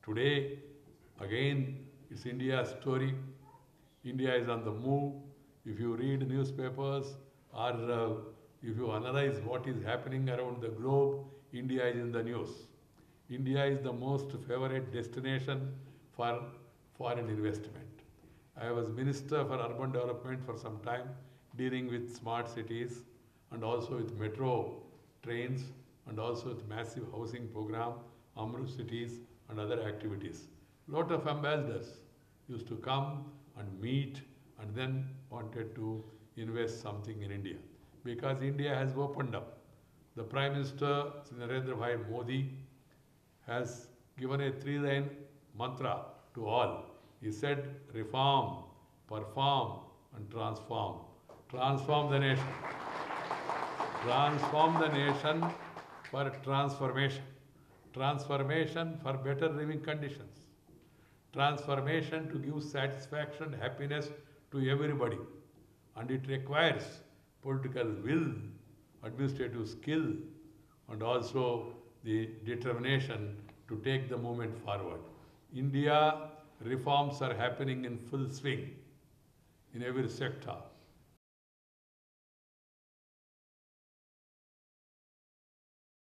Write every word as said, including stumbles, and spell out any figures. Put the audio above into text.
Today, again, it's India's story. India is on the move. If you read newspapers or uh, if you analyze what is happening around the globe, India is in the news. India is the most favorite destination for foreign investment. I was Minister for Urban Development for some time, dealing with smart cities and also with metro trains and also with massive housing program, Amrut cities and other activities. Lot of ambassadors used to come and meet and then wanted to invest something in India. Because India has opened up. The Prime Minister, Narendra Bhai Modi, has given a three-line mantra to all. He said, reform, perform and transform. Transform the nation. Transform the nation for transformation. Transformation for better living conditions. Transformation to give satisfaction, happiness to everybody. And it requires political will, administrative skill, and also the determination to take the movement forward. India, reforms are happening in full swing in every sector.